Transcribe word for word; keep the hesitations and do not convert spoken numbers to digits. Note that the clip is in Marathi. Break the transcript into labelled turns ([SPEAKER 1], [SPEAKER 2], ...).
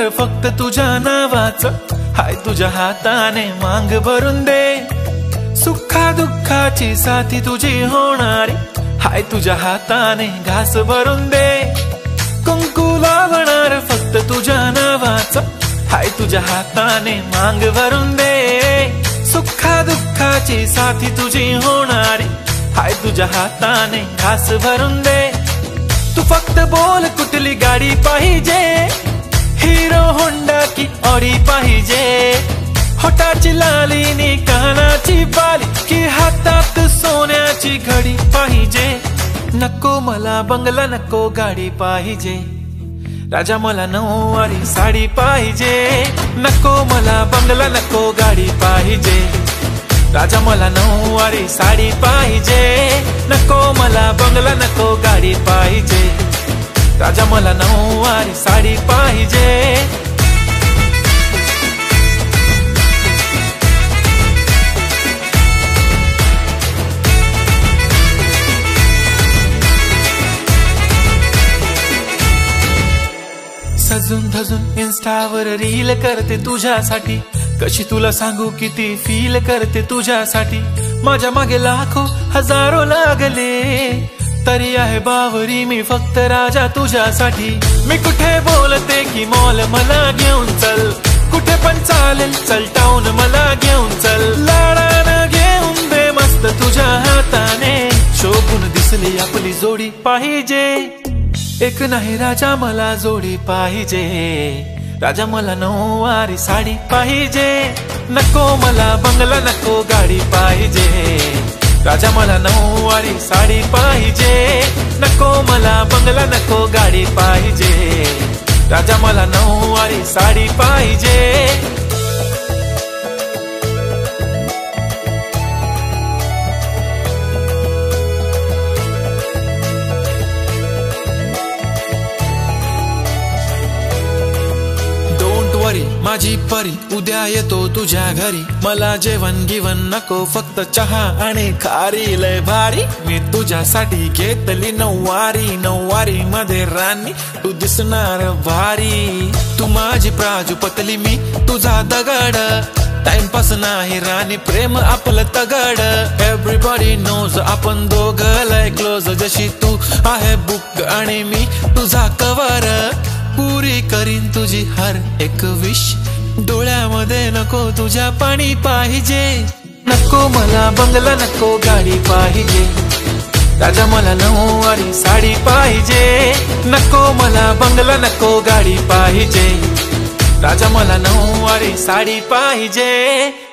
[SPEAKER 1] होणार फक्त तुझ्या नावाचं, हाय तुझ्या हाताने मांग भरून दे. सुखा दुःखाची साथी तुझी होणारी, हाय तुझ्या हाताने घास भरून दे. कुंकू लावणार फक्त तुझ्या नावाचं, हाय तुझ्या हाताने मांग भरून दे. सुखा दुःखाची साथी तुझी होणारी, हाय तुझ्या हाताने घास भरून दे. तू फक्त बोल कुठली गाडी पाहिजे, हिरो होंडा की ऑडी पाहिजे. होटाची लाली नी कानाची बाली, की हातात सोन्याची घडी पाहिजे. नको मला बंगला नको गाडी पाहिजे, राजा मला नऊवारी साडी पाहिजे. नको मला बंगला नको गाडी पाहिजे, राजा मला नऊवारी साडी पाहिजे. नको मला बंगला नको गाडी पाहिजे, राजा मला नऊवारी साडी पाहिजे. सजून धजून इन्स्टावर रील करते तुझ्यासाठी, कशी तुला सांगू किती फील करते तुझ्यासाठी. माझ्या मागे लाखो हजारो लागले, तरी आहे बावरी मी फक्त राजा तुझ्यासाठी. मी कुठे बोलते की मॉल मला घेऊन चल, कुठे पण चालेल चल टाऊन मला घेऊन चल. लाडानं घेऊन दे मस्त तुझ्या हाताने, शोभून दिसली आपली जोडी पाहिजे. एक नाही राजा मला जोडी पाहिजे, राजा मला नऊवारी साडी पाहिजे. नको मला बंगला नको गाडी पाहिजे, राजा मला नऊवारी साडी पाहिजे. नको मला बंगला नको गाडी पाहिजे, राजा मला नऊवारी साडी पाहिजे. माझी परी उद्या येतो तुझ्या घरी, मला जेवण गिवण नको फक्त चहा आणि खारी. लय भारी मी तुझ्यासाठी घेतली नऊवारी, नऊवारी मध्ये राणी तू दिसणार भारी. तू माझी प्राजूपतली मी तुझा दगड, टाइमपास नाही राणी प्रेम आपलं तगड. एव्हरीबॉडी नोज आपण दोघं लय क्लोज, जशी तू आहे बुक आणि मी तुझा कवर. पुरी करीन तुझी हर एक विश, डोळ्यामध्ये नको तुझ्या पाणी पाहिजे. नको मला बंगला नको गाडी पाहिजे, राजा मला नऊवारी साडी पाहिजे. नको मला बंगला नको गाडी पाहिजे, राजा मला नऊवारी साडी पाहिजे.